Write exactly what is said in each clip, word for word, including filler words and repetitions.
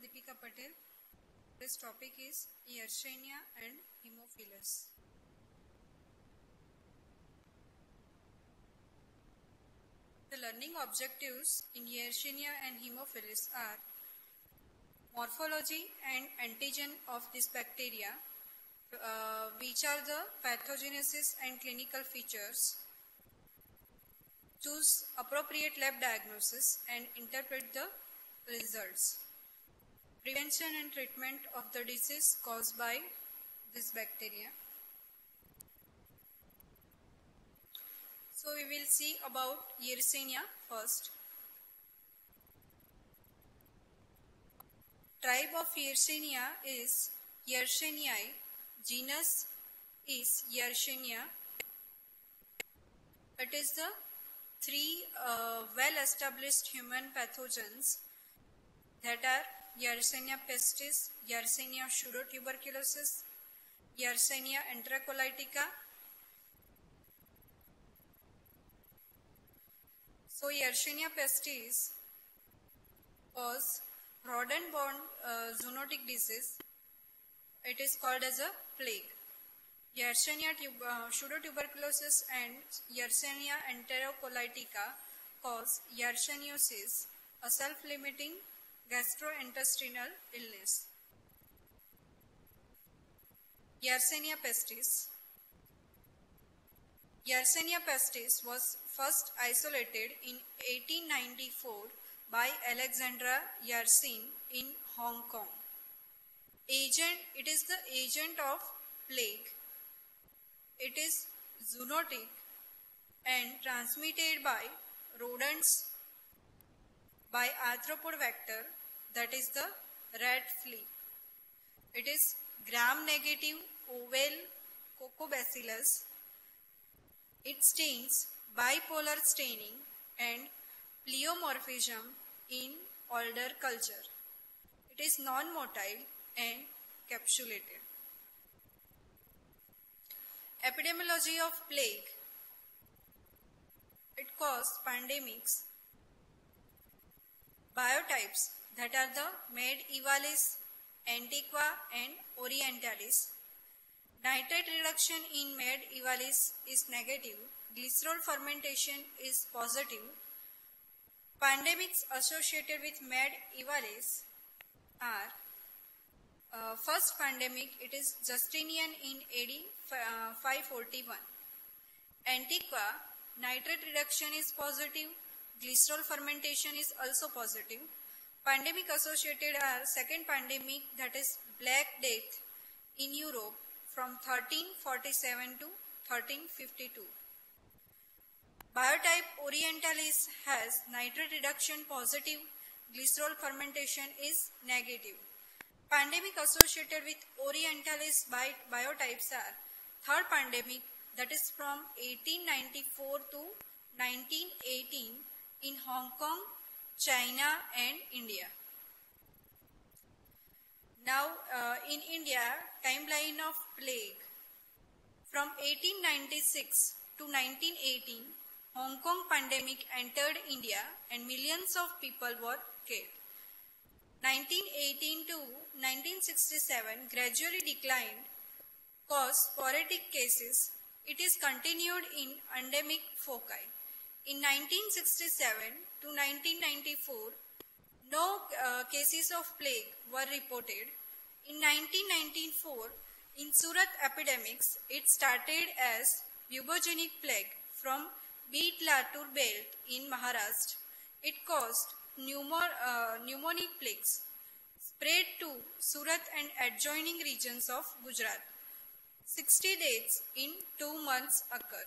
Deepika Patel. This topic is Yersinia and Haemophilus. The learning objectives in Yersinia and Haemophilus are morphology and antigen of this bacteria, uh, which are the pathogenesis and clinical features, choose appropriate lab diagnosis and interpret the results, prevention and treatment of the disease caused by this bacteria. So we will see about Yersinia first. Tribe of Yersinia is Yersinia. Genus is Yersinia. It is the three uh, well-established human pathogens that are Yersinia pestis, Yersinia pseudotuberculosis, Yersinia enterocolitica. So Yersinia pestis was rodent-borne uh, zoonotic disease. It is called as a plague. Yersinia uh, pseudotuberculosis and Yersinia enterocolitica cause yersiniosis, a self-limiting gastrointestinal illness. Yersinia pestis. Yersinia pestis was first isolated in eighteen ninety-four by Alexandra Yersin in Hong Kong. Agent, it is the agent of plague. It is zoonotic and transmitted by rodents by arthropod vector, that is the rat flea. It is gram-negative oval Coccobacillus. It stains bipolar staining and pleomorphism in alder culture. It is non-motile and capsulated. Epidemiology of plague. It caused pandemics. Biotypes, that are the Medievalis, Antiqua and Orientalis. Nitrate reduction in Medievalis is negative. Glycerol fermentation is positive. Pandemics associated with Medievalis are uh, first pandemic, it is Justinian in A D five forty-one. Antiqua, nitrate reduction is positive. Glycerol fermentation is also positive. Pandemic associated are second pandemic, that is Black Death in Europe from thirteen forty-seven to thirteen fifty-two. Biotype Orientalis has nitrate reduction positive, glycerol fermentation is negative. Pandemic associated with Orientalis biotypes are third pandemic, that is from eighteen ninety-four to nineteen eighteen in Hong Kong, China and India. Now uh, in India, timeline of plague. From eighteen ninety-six to nineteen eighteen, Hong Kong pandemic entered India and millions of people were killed. nineteen eighteen to nineteen sixty-seven gradually declined, caused sporadic cases. It is continued in endemic foci. In nineteen sixty-seven to nineteen ninety-four, no uh, cases of plague were reported. In nineteen ninety-four, in Surat epidemics, it started as bubonic plague from Beat Latur belt in Maharashtra. It caused pneumo, uh, pneumonic plagues, spread to Surat and adjoining regions of Gujarat. sixty deaths in two months occur.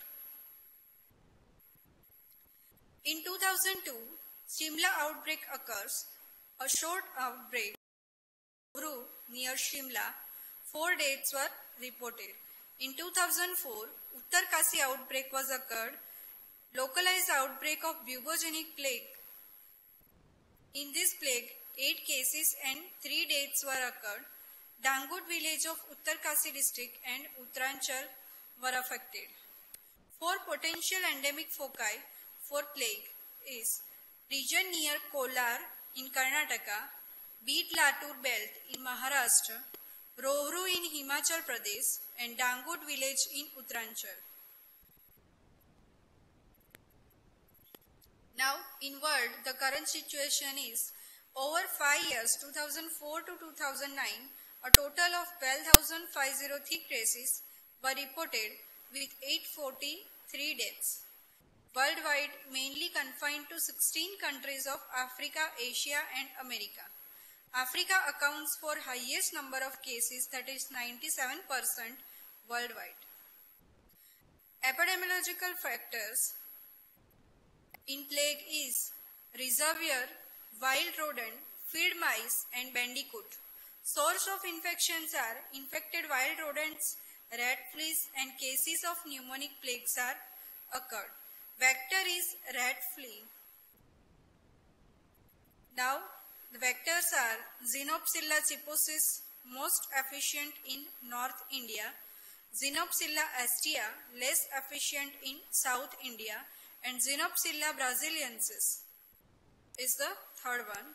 In two thousand two, Shimla outbreak occurs. A short outbreak grew near Shimla. Four deaths were reported. In two thousand four, Uttarkasi outbreak was occurred. Localized outbreak of bubonic plague. In this plague, eight cases and three deaths were occurred. Dangut village of Uttarkasi district and Uttaranchal were affected. Four potential endemic foci for plague is region near Kolar in Karnataka, Beat Latur belt in Maharashtra, Rohru in Himachal Pradesh, and Dangut village in Uttaranchal. Now, in world, the current situation is over five years, two thousand four to two thousand nine, a total of twelve thousand five hundred three cases were reported with eight hundred forty-three deaths. Worldwide, mainly confined to sixteen countries of Africa, Asia and America. Africa accounts for highest number of cases, that is ninety-seven percent worldwide. Epidemiological factors in plague is reservoir, wild rodent, field mice and bandicoot. Source of infections are infected wild rodents, rat fleas and cases of pneumonic plagues are occurred. Vector is rat flea. Now the vectors are Xenopsilla chiposis, most efficient in North India, Xenopsilla astia, less efficient in South India, and Xenopsilla brasiliensis is the third one.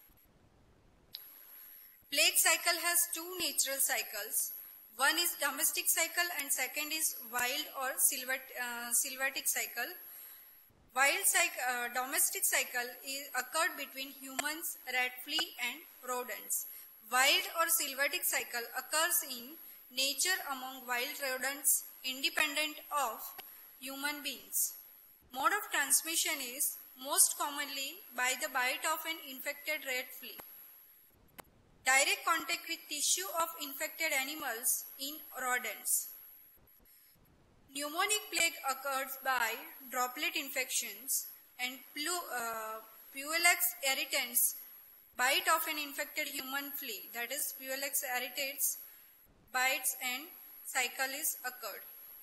Plague cycle has two natural cycles. One is domestic cycle and second is wild or sylvat, uh, sylvatic cycle. Wild cycle, uh, domestic cycle is occurred between humans, rat flea and rodents. Wild or sylvatic cycle occurs in nature among wild rodents independent of human beings. Mode of transmission is most commonly by the bite of an infected rat flea. Direct contact with tissue of infected animals in rodents. Pneumonic plague occurs by droplet infections and uh, Puelix irritans bite of an infected human flea, that is Puelix irritans bites and cycle is occurred.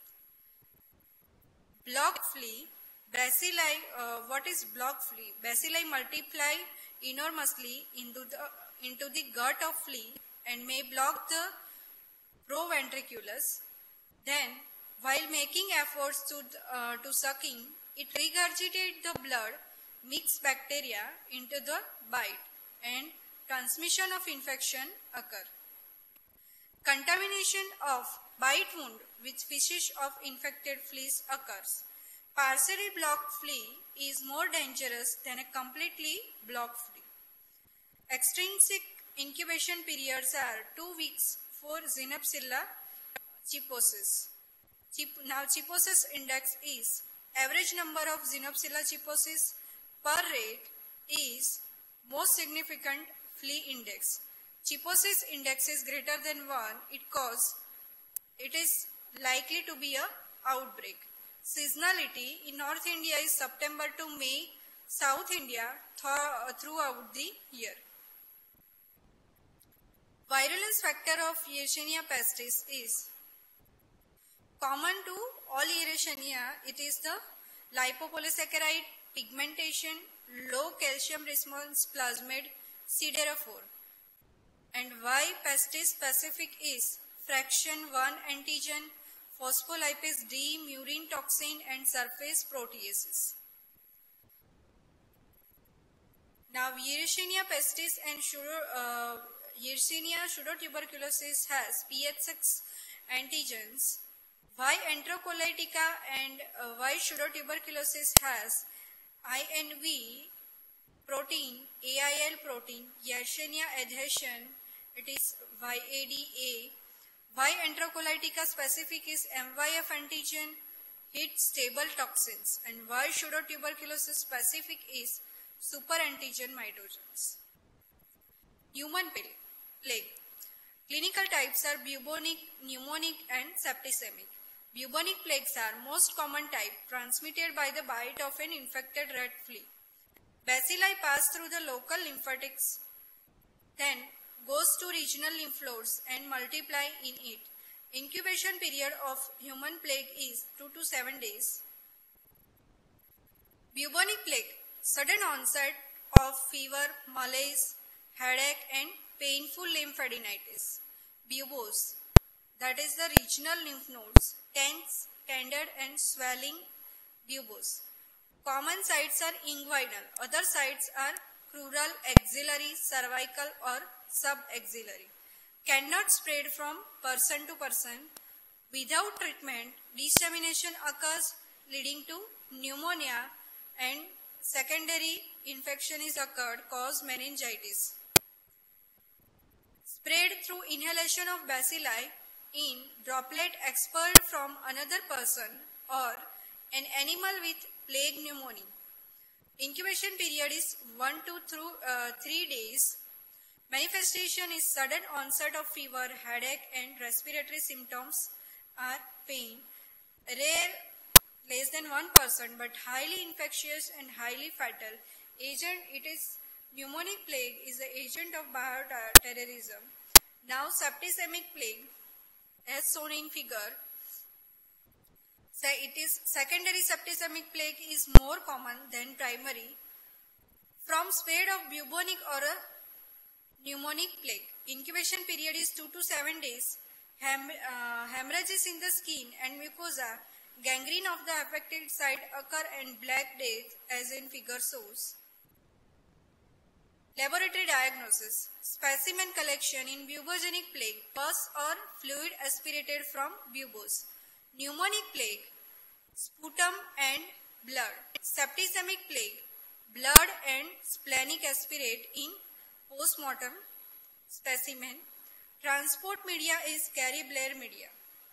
Block flea. Bacilli, uh, what is block flea? Bacilli multiply enormously into the, into the gut of flea and may block the proventriculus. Then, while making efforts to, uh, to sucking, it regurgitates the blood, mixed bacteria into the bite and transmission of infection occur. Contamination of bite wound with feces of infected fleas occurs. Partially blocked flea is more dangerous than a completely blocked flea. Extrinsic incubation periods are two weeks for Xenopsilla chiposis. Chip, now chiposis index is average number of Xenopsilla chiposis per rate is most significant flea index. Chiposis index is greater than one, it cause it is likely to be a outbreak. Seasonality in North India is September to May, South India th throughout the year. Virulence factor of Yersinia pestis is common to all Yersinia. It is the lipopolysaccharide, pigmentation, low calcium response plasmid, siderophore. And why pestis specific is fraction one antigen, phospholipase D, murine toxin and surface proteases. Now Yersinia pestis and uh, Yersinia pseudotuberculosis has P H six antigens. Why enterocolitica and uh, why pseudotuberculosis has I N V protein, A I L protein, Yersinia adhesion, it is Y A D A. Why enterocolitica specific is M Y F antigen, hit stable toxins, and why pseudotuberculosis specific is superantigen mitogens. Human plague. Clinical types are bubonic, pneumonic and septicemic. Bubonic plagues are most common type transmitted by the bite of an infected rat flea. Bacilli pass through the local lymphatics, then goes to regional lymph nodes and multiply in it. Incubation period of human plague is two to seven days. Bubonic plague, sudden onset of fever, malaise, headache and painful lymphadenitis. Buboes, that is the regional lymph nodes, tense, tender and swelling buboes. Common sites are inguinal, other sites are crural, axillary, cervical or subaxillary. Cannot spread from person to person. Without treatment, dissemination occurs leading to pneumonia and secondary infection is occurred cause meningitis. Spread through inhalation of bacilli in droplet expelled from another person or an animal with plague pneumonia. Incubation period is one to through, uh, three days. Manifestation is sudden onset of fever, headache and respiratory symptoms are pain. Rare, less than one percent, but highly infectious and highly fatal. Agent, it is pneumonic plague is the agent of bioterrorism. Now septicemic plague, as shown in figure, so it is secondary septicemic plague is more common than primary. From spread of bubonic or a pneumonic plague, incubation period is two to seven days. Hem, uh, hemorrhages in the skin and mucosa, gangrene of the affected site occur and black death as in figure shows. Laboratory diagnosis. Specimen collection in bubogenic plague, pus or fluid aspirated from buboes. Pneumonic plague, sputum and blood. Septicemic plague, blood and splenic aspirate in postmortem specimen. Transport media is Carey-Blair media.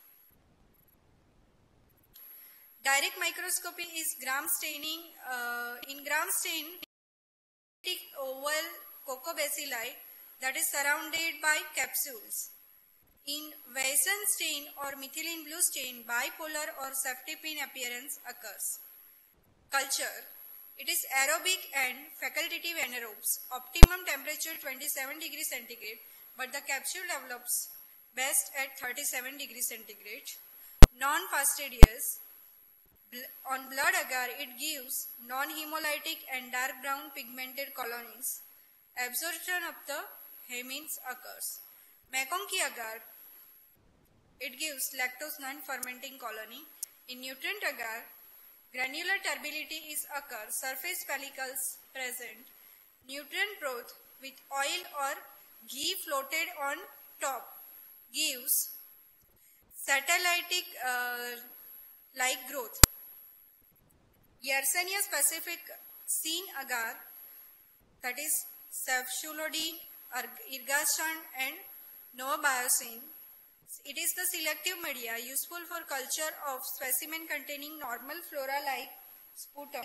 Direct microscopy is gram staining. Uh, in gram stain, oval cocobacilli that is surrounded by capsules. In Weissen stain or methylene blue stain, bipolar or safety pin appearance occurs. Culture. It is aerobic and facultative anaerobes. Optimum temperature twenty-seven degrees centigrade, but the capsule develops best at thirty-seven degrees centigrade. Non-fastidious. On blood agar, it gives non-hemolytic and dark brown pigmented colonies. Absorption of the hemins occurs. McConkey agar, it gives lactose non-fermenting colony. In nutrient agar, granular turbidity is occur, surface pellicles present. Nutrient broth with oil or ghee floated on top gives satellitic uh, like growth. Yersinia specific seen agar, that is cefsulodine, ergastan and novabiocin. It is the selective media useful for culture of specimen containing normal flora like sputum.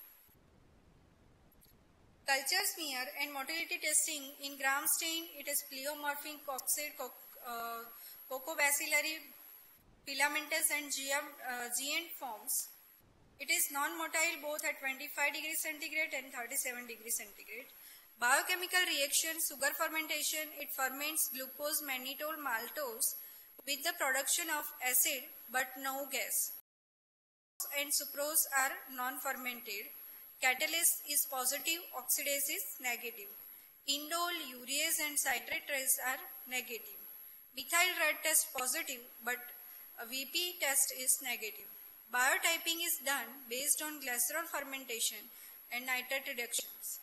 Culture smear and motility testing in gram stain, it is pleomorphic coxid, co uh, cocobacillary, filamentous and uh, giant forms. It is non-motile both at twenty-five degrees centigrade and thirty-seven degrees centigrade. Biochemical reaction, sugar fermentation, it ferments glucose, mannitol, maltose with the production of acid but no gas. And sucrose are non-fermented. Catalase is positive, oxidase is negative. Indole, urease and citrate trace are negative. Methyl red test positive but a V P test is negative. Biotyping is done based on glycerol fermentation and nitrate reductions.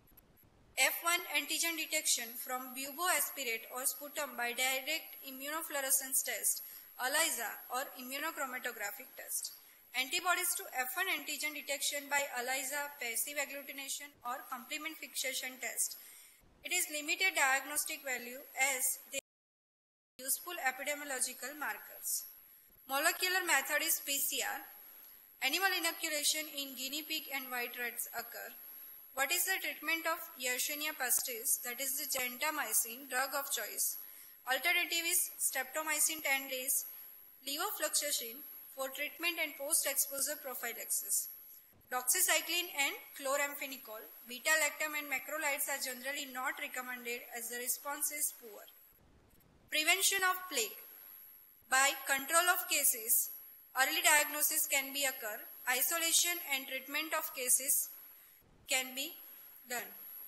F one antigen detection from buboaspirate or sputum by direct immunofluorescence test, ELISA or immunochromatographic test. Antibodies to F one antigen detection by ELISA, passive agglutination or complement fixation test. It is limited diagnostic value as they are useful epidemiological markers. Molecular method is P C R. Animal inoculation in guinea pig and white rats occur. What is the treatment of Yersinia pestis, that is the gentamicin, drug of choice? Alternative is streptomycin ten days, levofloxacin for treatment and post-exposure prophylaxis. Doxycycline and chloramphenicol, beta-lactam and macrolides are generally not recommended as the response is poor. Prevention of plague. By control of cases, early diagnosis can be occur, isolation and treatment of cases can be done.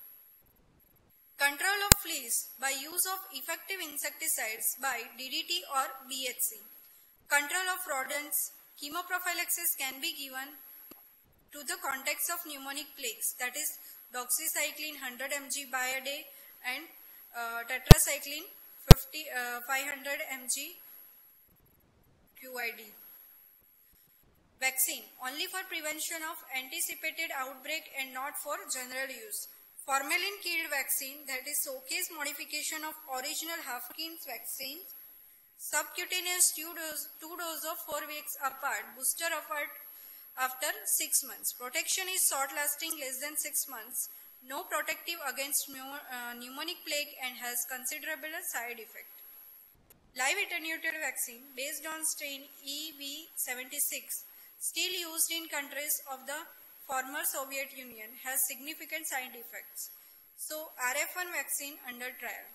Control of fleas by use of effective insecticides by D D T or B H C. Control of rodents, chemoprophylaxis can be given to the context of pneumonic plagues, that is doxycycline one hundred milligrams by a day, and uh, tetracycline fifty, uh, five hundred milligrams Q I D. Vaccine only for prevention of anticipated outbreak and not for general use. Formalin killed vaccine, that is showcase modification of original Hopkins vaccine. Subcutaneous two dose, two dose of four weeks apart, booster apart after six months. Protection is short lasting, less than six months. No protective against uh, pneumonic plague and has considerable side effect. Live attenuated vaccine based on strain E V seventy-six, still used in countries of the former Soviet Union, has significant side effects. So R F one vaccine under trial.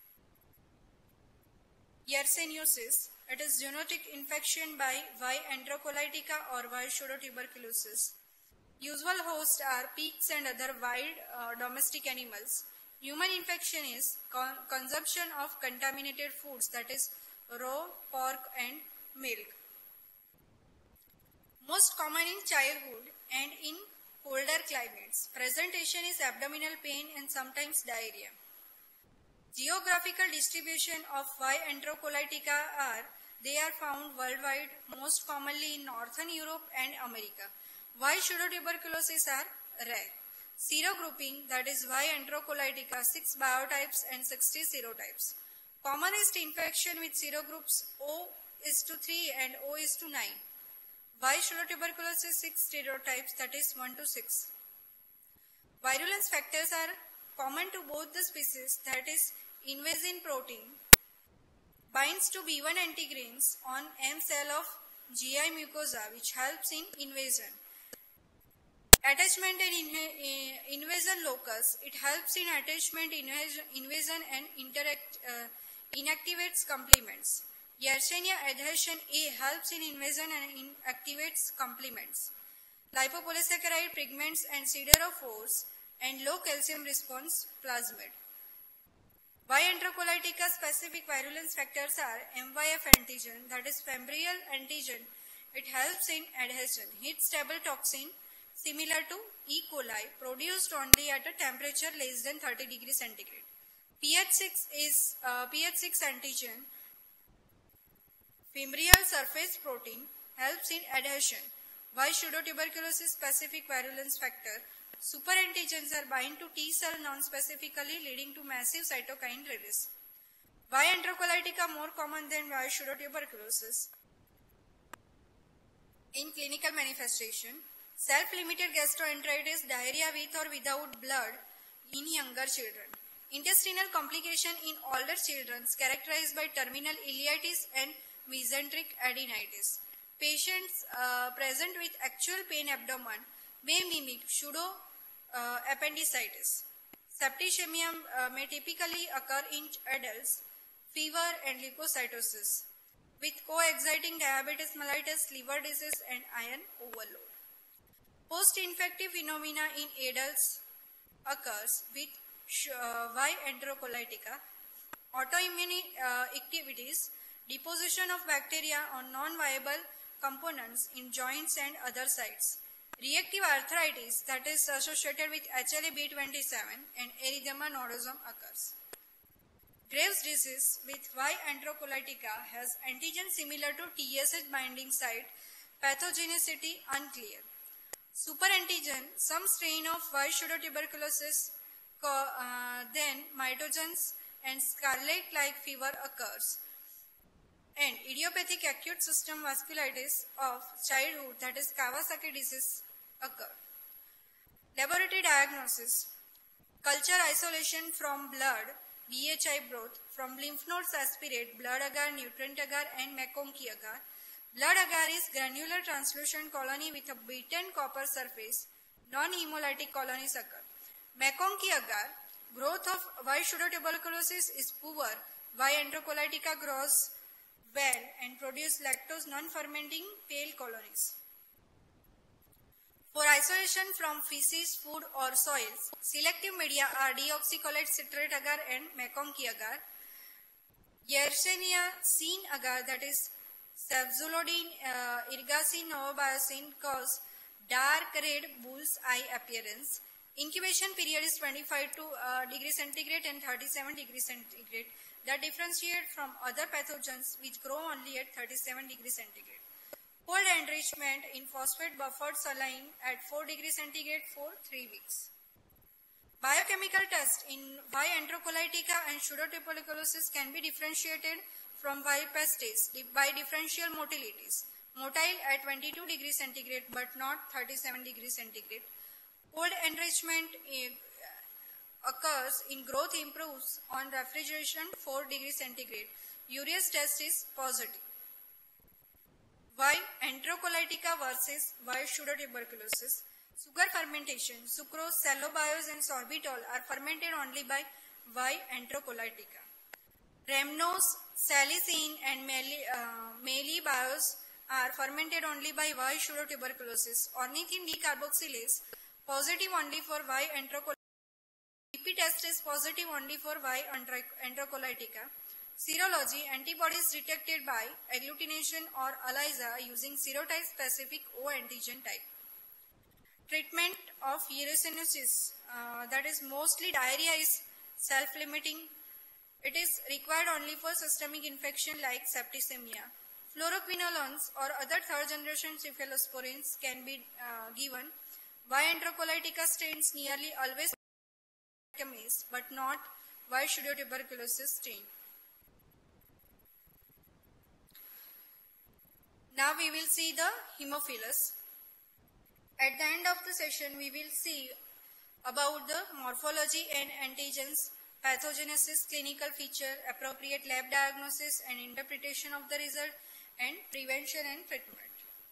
Yersiniosis, it is zoonotic infection by Y. enterocolitica or Y. pseudotuberculosis. Usual hosts are pigs and other wild uh, domestic animals. Human infection is con consumption of contaminated foods, that is raw pork and milk. Most common in childhood and in colder climates. Presentation is abdominal pain and sometimes diarrhea. Geographical distribution of Y. enterocolitica are, they are found worldwide, most commonly in Northern Europe and America. Y. pseudotuberculosis are rare. Serogrouping, that is Y. enterocolitica, six biotypes and sixty serotypes. Commonest infection with serogroups O is to three and O is to nine. Y. pseudotuberculosis six serotypes, that is one to six. Virulence factors are common to both the species, that is invasion protein binds to B one antigens on M cell of G I mucosa, which helps in invasion. Attachment and invasion locus, it helps in attachment, invasion and interact, uh, inactivates complements. Yersinia adhesion A helps in invasion and inactivates complements. Lipopolysaccharide pigments and siderophores and low calcium response plasmid. Y. enterocolitica specific virulence factors are M Y F antigen, that is fembrile antigen. It helps in adhesion. Heat stable toxin similar to E. coli, produced only at a temperature less than thirty degrees centigrade. P H six is uh, P H six antigen, fembrile surface protein, helps in adhesion. Y. pseudotuberculosis specific virulence factor. Superantigens are bind to T cell non-specifically, leading to massive cytokine release. Y. enterocolitica more common than Y. pseudotuberculosis. In clinical manifestation, self-limited gastroenteritis, diarrhea with or without blood in younger children. Intestinal complication in older children characterized by terminal ileitis and mesenteric adenitis. Patients uh, present with actual pain abdomen may mimic pseudo uh, appendicitis. Septicemia uh, may typically occur in adults, fever and leukocytosis, with co-exciting diabetes mellitus, liver disease and iron overload. Post-infective phenomena in adults occurs with uh, Y. enterocolitica, autoimmune uh, activities, deposition of bacteria on non-viable components in joints and other sites. Reactive arthritis, that is associated with H L A B twenty-seven and erythema nodosum occurs. Graves' disease with Y. enterocolitica has antigen similar to T S H binding site, pathogenicity unclear. Superantigen, some strain of Y. pseudotuberculosis, uh, then mitogens and scarlet-like fever occurs. And idiopathic acute system vasculitis of childhood, that is Kawasaki disease, occur. Laboratory diagnosis: culture isolation from blood, B H I broth, from lymph nodes aspirate blood agar, nutrient agar and Mekong-Ki agar. Blood agar is granular translucent colony with a beaten copper surface. Non-hemolytic colonies occur. Mekong-Ki agar, growth of Y. pseudotuberculosis is poor. Y. enterocolitica grows well and produce lactose non-fermenting pale colonies. For isolation from feces, food or soils, selective media are deoxycholate citrate agar and Mekong-Ki agar. Yersinia scene agar, that is Cefzolodine, uh, Ergacin, Novobiocin, cause dark red bull's eye appearance. Incubation period is twenty-five to uh, degree centigrade and thirty-seven degree centigrade that differentiate from other pathogens which grow only at thirty-seven degree centigrade. Cold enrichment in phosphate buffered saline at four degree centigrade for three weeks. Biochemical test in Y. enterocolitica and pseudotuberculosis can be differentiated from Y. pestis by differential motilities. Motile at twenty-two degree centigrade but not thirty-seven degree centigrade. Cold enrichment occurs in growth improves on refrigeration four degree centigrade. Urease test is positive. Y. enterocolitica versus Y. pseudotuberculosis. Sugar fermentation. Sucrose, cellobiose and sorbitol are fermented only by Y. enterocolitica. Rhamnose, salicine and mallebiose are fermented only by Y. pseudotuberculosis. Ornithine decarboxylase positive only for Y. enterocolitica. B P test is positive only for Y. enterocolitica. Serology, antibodies detected by agglutination or ELISA using serotype specific O antigen type. Treatment of uricinosis, uh, that is mostly diarrhea, is self-limiting. It is required only for systemic infection like septicemia. Fluoroquinolones or other third generation cephalosporins can be uh, given. Y. enterocolitica strains nearly always but not Y. pseudotuberculosis strain. Now we will see the Haemophilus. At the end of the session, we will see about the morphology and antigens, pathogenesis, clinical feature, appropriate lab diagnosis and interpretation of the result, and prevention and treatment.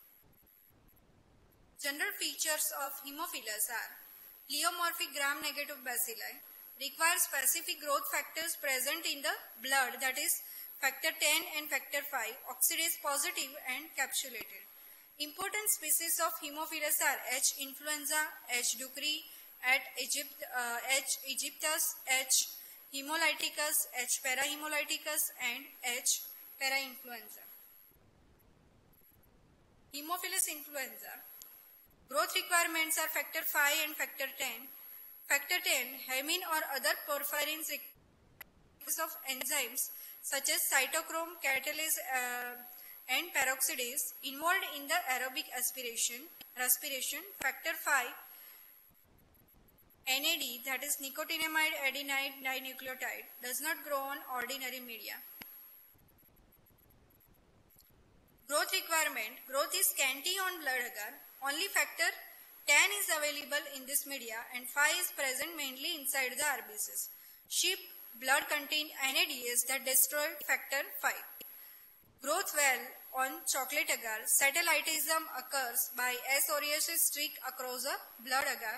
General features of Haemophilus are pleomorphic gram-negative bacilli, require specific growth factors present in the blood, that is factor ten and factor five, oxidase positive and capsulated. Important species of Haemophilus are H. influenza, H. ducreyi, Egypt, uh, H. aegyptus, H. hemolyticus, H. parahemolyticus and H. parainfluenza. Haemophilus influenza. Growth requirements are factor five and factor ten. Factor ten, hemine or other porphyrins of enzymes such as cytochrome, catalase uh, and peroxidase involved in the aerobic aspiration, respiration. Factor five, N A D, that is nicotinamide adenine dinucleotide, does not grow on ordinary media. Growth requirement. Growth is scanty on blood agar. Only factor ten is available in this media and five is present mainly inside the R B Cs. Sheep blood contain N A D S that destroy factor five. Growth well on chocolate agar. Satellitism occurs by S. aureus streak across a blood agar.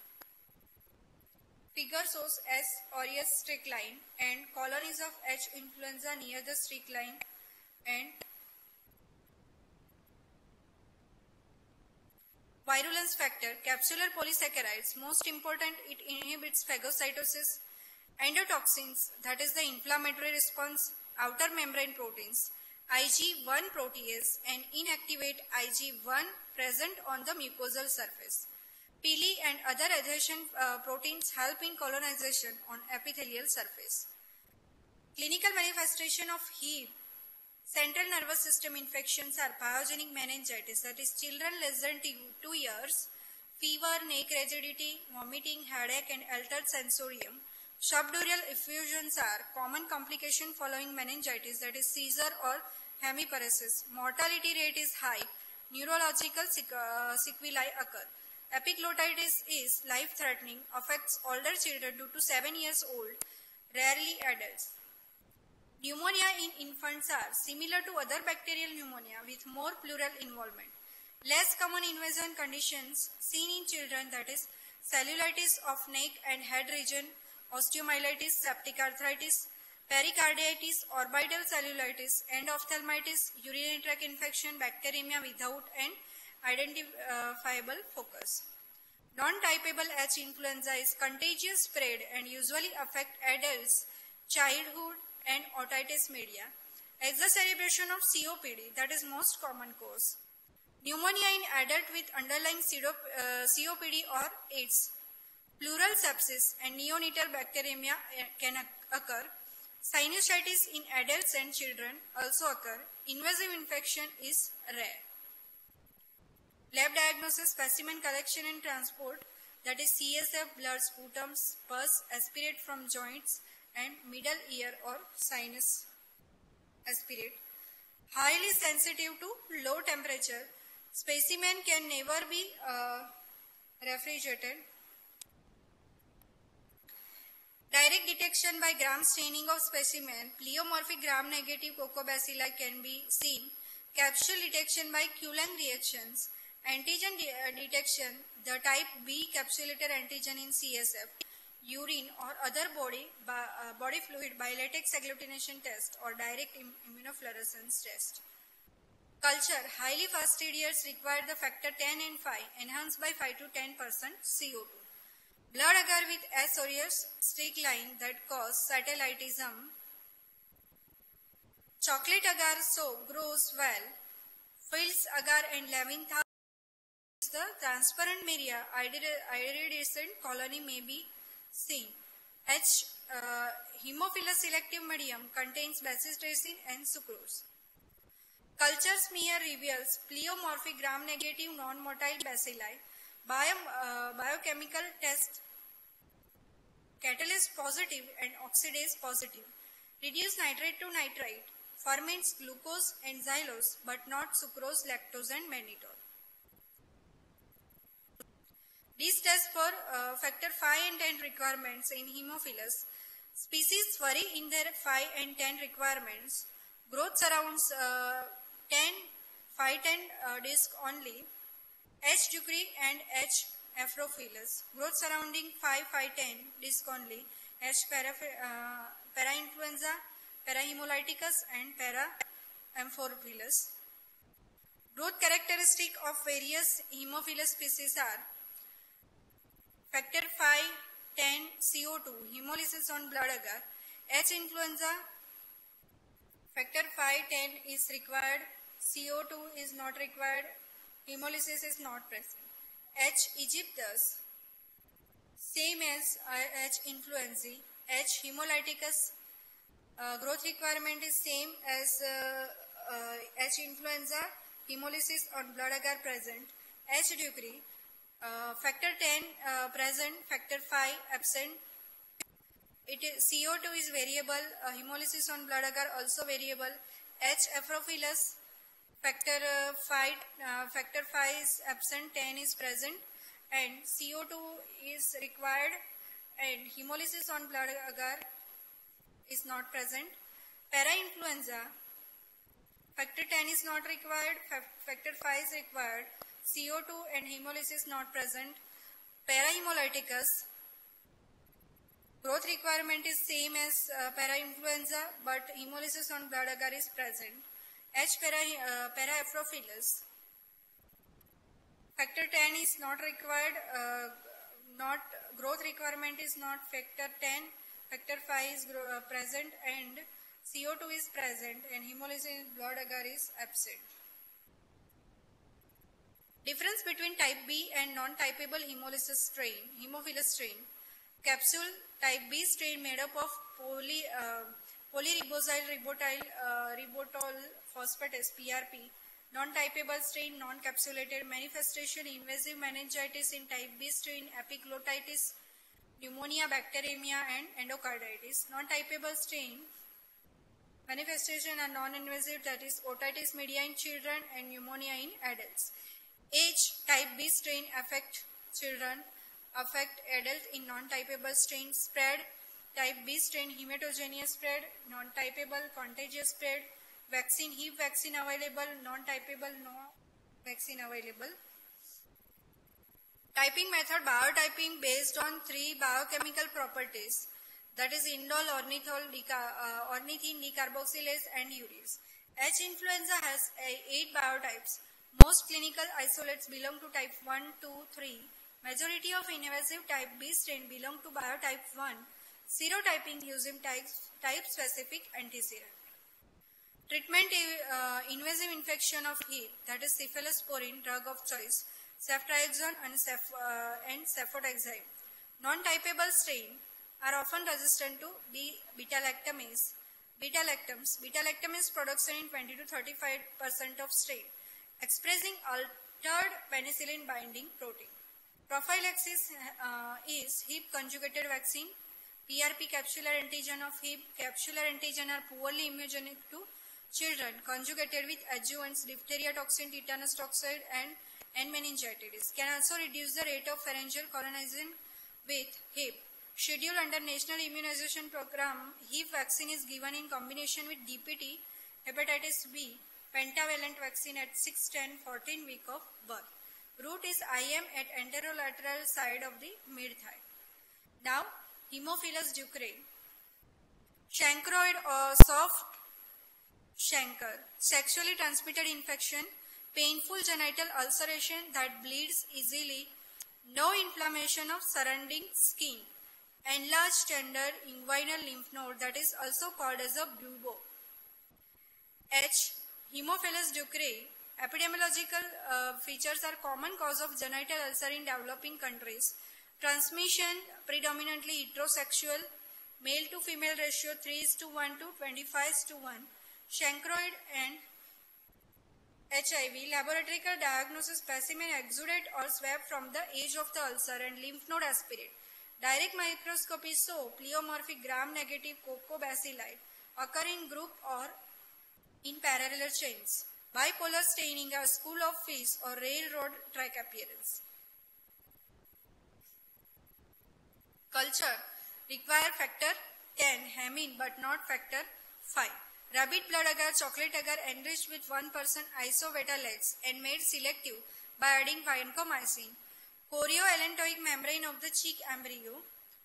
Figure shows S. aureus streak line and colonies of H. influenza near the streak line and virulence factor. Capsular polysaccharides. Most important, it inhibits phagocytosis. Endotoxins, that is the inflammatory response. Outer membrane proteins. I G one protease and inactivate I G one present on the mucosal surface. P L E and other adhesion uh, proteins help in colonization on epithelial surface. Clinical manifestation of H I V. Central nervous system infections are pyogenic meningitis, that is children less than two years, fever, neck rigidity, vomiting, headache and altered sensorium. Subdural effusions are common complication following meningitis, that is seizure or hemiparesis. Mortality rate is high. Neurological uh, sequelae occur. Epiglottitis is life-threatening, affects older children two to seven years old, rarely adults. Pneumonia in infants are similar to other bacterial pneumonia with more pleural involvement. Less common invasion conditions seen in children, that is cellulitis of neck and head region, osteomyelitis, septic arthritis, pericarditis, orbital cellulitis, and ophthalmitis, urinary tract infection, bacteremia without an identifiable focus. Non-typable H influenza is contagious spread and usually affect adults, childhood, and otitis media. Exacerbation of C O P D, that is most common cause. Pneumonia in adult with underlying C O P D or AIDS. Pleural sepsis and neonatal bacteremia can occur. Sinusitis in adults and children also occur. Invasive infection is rare. Lab diagnosis, specimen collection and transport, that is C S F, blood, sputums, pus, aspirate from joints and middle ear or sinus aspirate. Highly sensitive to low temperature. Specimen can never be uh, refrigerated. Direct detection by gram staining of specimen. Pleomorphic gram-negative Coccobacilli can be seen. Capsule detection by Kulan reactions. Antigen de uh, detection, the type B capsulated antigen in C S F, urine or other body, by, uh, body fluid by latex agglutination test or direct im immunofluorescence test. Culture, highly fastidious require the factor ten and five, enhanced by five to ten percent C O two. Blood agar with S. aureus streak line that cause satellitism. Chocolate agar so grows well. Fields agar and Levintha. The transparent media iridescent colony may be seen. H. Uh, Haemophilus selective medium contains bacillus and sucrose. Culture smear reveals pleomorphic gram-negative non-motile bacilli. Bio, uh, biochemical test catalyst positive and oxidase positive. Reduce nitrate to nitrite. Ferments glucose and xylose but not sucrose, lactose and mannitol. These tests for uh, factor five and ten requirements in Haemophilus. Species vary in their five and ten requirements. Growth surrounds uh, ten, five, ten uh, disc only. H. ducreyi and H. Afrophilus. Growth surrounding five, five, ten disc only. H. para, uh, parainfluenza, parahemolyticus and paraamphorophilus. Growth characteristic of various Haemophilus species are factor five, ten, C O two, hemolysis on blood agar. H. influenza, factor five, ten is required, C O two is not required, hemolysis is not present. H. aegyptus, same as H. influenzae. H. hemolyticus, uh, growth requirement is same as uh, uh, H. influenza, hemolysis on blood agar present. H. ducreyi, Uh, factor ten uh, present, factor five absent. It is, C O two is variable, uh, hemolysis on blood agar also variable. H. Afrophilus, factor uh, five, uh, factor five is absent, ten is present, and C O two is required, and hemolysis on blood agar is not present. Parainfluenza, factor ten is not required, factor five is required. C O two and hemolysis not present. Parahemolyticus, growth requirement is same as uh, parainfluenza but hemolysis on blood agar is present. H. Para, uh, paraafrophilus, factor ten is not required, uh, not growth requirement is not factor ten, factor five is uh, present and C O two is present and hemolysis in blood agar is absent. Difference between type B and non-typeable hemolysis strain, Haemophilus strain. Capsule type B strain made up of poly, uh, polyribosyl ribotyl, uh, ribotol phosphatase P R P. Non-typeable strain, non-capsulated. Manifestation, invasive meningitis in type B strain, epiglottitis, pneumonia, bacteremia and endocarditis. Non-typeable strain, manifestation are non-invasive, that is otitis media in children and pneumonia in adults. Age, type B strain affect children, affect adult in non-typeable strain. Spread, type B strain hematogenious spread, non-typeable contagious spread. Vaccine, H I V vaccine available, non-typeable no vaccine available. Typing method, biotyping based on three biochemical properties, that is indole, ornithol, deca, uh, ornithine, decarboxylase and urease. H. influenza has uh, eight biotypes. Most clinical isolates belong to type one, two, three. Majority of invasive type B strain belong to biotype one. Serotyping using type, type specific antiserum. Treatment, uh, invasive infection of H I V, that is cephalosporin, drug of choice, ceftriaxone and, cef, uh, and cefotaxime. Non-typable strain are often resistant to beta-lactamase. Beta-lactams. Beta-lactamase production in twenty to thirty-five percent of strain, expressing altered penicillin binding protein. Prophylaxis uh, is Hib conjugated vaccine. P R P capsular antigen of Hib. Capsular antigen are poorly immunogenic to children, conjugated with adjuvants, diphtheria toxin, tetanus toxoid, and, and meningitis. Can also reduce the rate of pharyngeal colonization with Hib. Scheduled under National Immunization Program, Hib vaccine is given in combination with D P T, hepatitis B, pentavalent vaccine at six, ten, fourteen week of birth. Route is I M at anterolateral side of the mid-thigh. Now, Haemophilus ducrei. Chancroid or soft chancre. Sexually transmitted infection. Painful genital ulceration that bleeds easily. No inflammation of surrounding skin. Enlarged tender inguinal lymph node that is also called as a bubo. H. Haemophilus ducrei. Epidemiological uh, features are common cause of genital ulcer in developing countries. Transmission predominantly heterosexual, male to female ratio three is to one to twenty-five is to one. Chancroid and H I V. Laboratory diagnosis: specimen exudate or swab from the edge of the ulcer and lymph node aspirate. Direct microscopy show pleomorphic gram-negative coccobacilli occur in group or in parallel chains. Bipolar staining a school of fish or railroad track appearance. Culture require factor ten, hamine but not factor five. Rabbit blood agar, chocolate agar enriched with one percent isobeta-Lex and made selective by adding vancomycin. Chorioallantoic membrane of the cheek embryo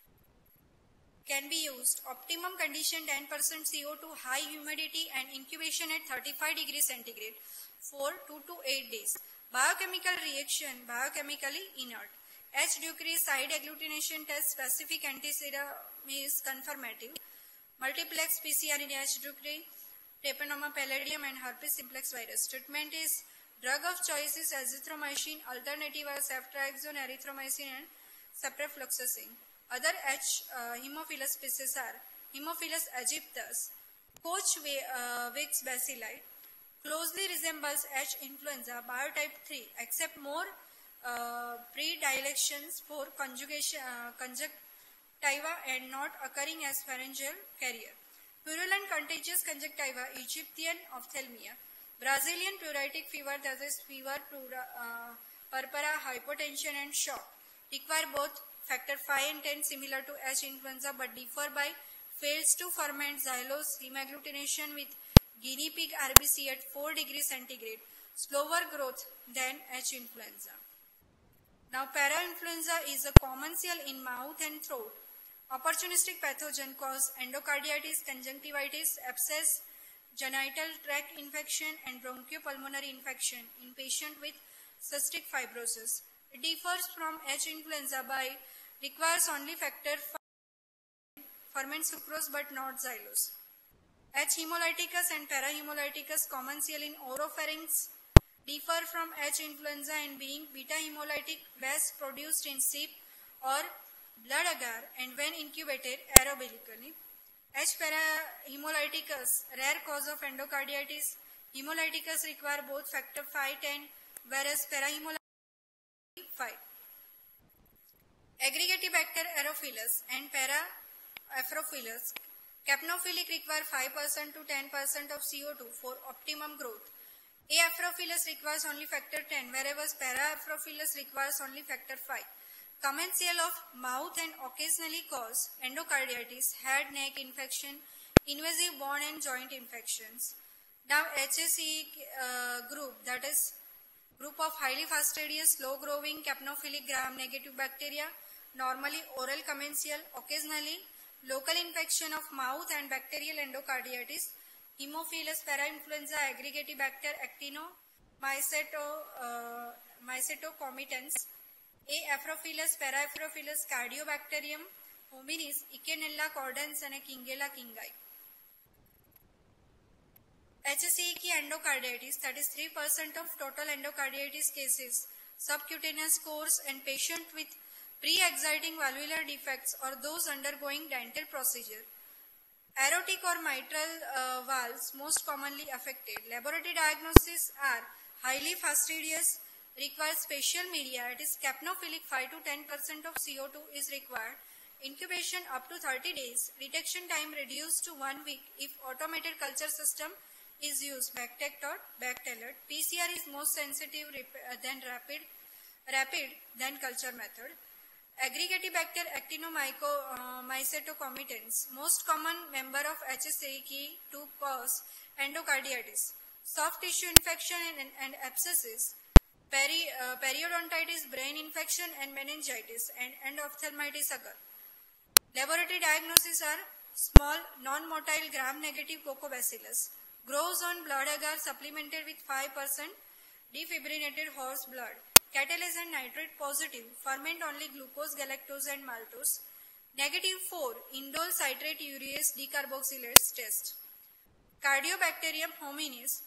can be used. Optimum condition ten percent C O two, high humidity and incubation at thirty-five degrees centigrade for two to eight days. Biochemical reaction, biochemically inert. H. ducrei side agglutination test specific antiserum is confirmative. Multiplex P C R in H. ducrei, Treponema pallidum and herpes simplex virus. Treatment is drug of choice is azithromycin, alternative are ceftriaxone, erythromycin and ciprofloxacin. Other H. Uh, Haemophilus species are Haemophilus aegyptus, Koch uh, Wicks bacilli, closely resembles H. influenza, biotype three, except more uh, predilections for conjugation, uh, conjunctiva and not occurring as pharyngeal carrier. Purulent contagious conjunctiva, Egyptian ophthalmia, Brazilian pruritic fever, that is fever, pura, uh, purpura, hypotension and shock, require both factor five and ten similar to H. influenza but differ by fails to ferment xylose hemagglutination with guinea pig R B C at four degrees centigrade, slower growth than H. influenza. Now, parainfluenza is a commensal in mouth and throat. Opportunistic pathogen cause endocarditis, conjunctivitis, abscess, genital tract infection and bronchopulmonary infection in patient with cystic fibrosis. It differs from H. influenza by requires only factor five, ferment sucrose but not xylose. H. hemolyticus and parahemolyticus commensal in oropharynx differ from H. influenza in being beta hemolytic best produced in sheep or blood agar and when incubated aerobically. H. parahemolyticus, rare cause of endocarditis. Hemolyticus require both factor five ten, whereas parahemolyticus five. Aggregatibacter aerophilus and paraephrophilus. Capnophilic require five percent to ten percent of C O two for optimum growth. Aephrophilus requires only factor ten, whereas paraephrophilus requires only factor five. Commensal of mouth and occasionally cause endocarditis, head, neck infection, invasive bone and joint infections. Now H A C uh, group, that is group of highly fastidious, slow-growing capnophilic gram-negative bacteria, normally oral commensal, occasionally local infection of mouth and bacterial endocarditis, Haemophilus parainfluenza, aggregatibacter actinomyceto, uh, mycetocomitans, Aephrophilus, paraephrophilus, cardiobacterium, hominis, Echinella cordans and Kingella kingi. H S C E endocarditis, that is three percent of total endocarditis cases, subcutaneous course and patient with pre-exciting valvular defects or those undergoing dental procedure. Aortic or mitral uh, valves most commonly affected. Laboratory diagnoses are highly fastidious, requires special media, it is capnophilic, five to ten percent of C O two is required. Incubation up to thirty days. Detection time reduced to one week if automated culture system is used, Bactec or Bactelert. P C R is most sensitive than rapid, rapid than culture method. Aggregatibacter actinomycetocomitans, most common member of H S A key to cause endocarditis, soft tissue infection and, and abscesses, peri, uh, periodontitis, brain infection and meningitis, and endophthalmitis occur. Laboratory diagnoses are small non-motile gram-negative Coccobacillus, grows on blood agar supplemented with five percent defibrinated horse blood. Catalase and nitrate positive, ferment only glucose, galactose and maltose. Negative four, indole citrate urease decarboxylase test. Cardiobacterium hominis,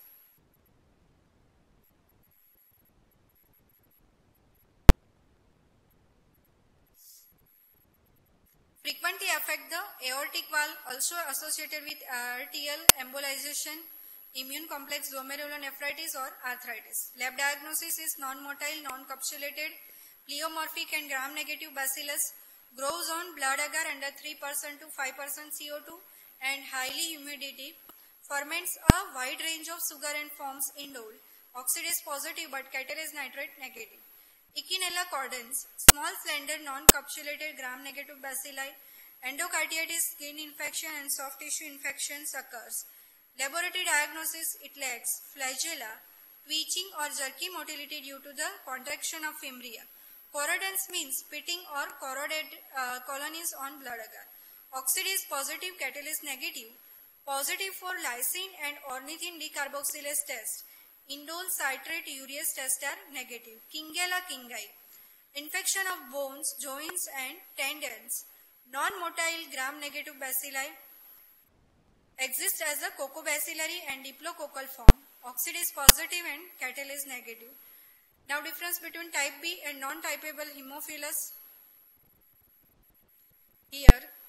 frequently affect the aortic valve, also associated with arterial embolization, immune complex glomerulonephritis or arthritis. Lab diagnosis is non-motile, non-capsulated, pleomorphic and gram-negative bacillus, grows on blood agar under three percent to five percent C O two and highly humidity, ferments a wide range of sugar and forms indole, oxidase positive but catalase nitrate negative. Echinella cordens, small slender non-capsulated gram-negative bacilli, endocarditis, skin infection and soft tissue infections occurs. Laboratory diagnosis, it lacks flagella, twitching or jerky motility due to the contraction of fimbria. Corrodence means pitting or corroded uh, colonies on blood agar. Oxidase positive, catalase negative, positive for lysine and ornithine decarboxylase test. Indole citrate urease test are negative. Kingella kingi, infection of bones, joints and tendons. Non-motile gram-negative bacilli exist as a coccobacillary and diplococcal form, oxidase positive and catalase negative. Now difference between type B and non-typeable Haemophilus. Here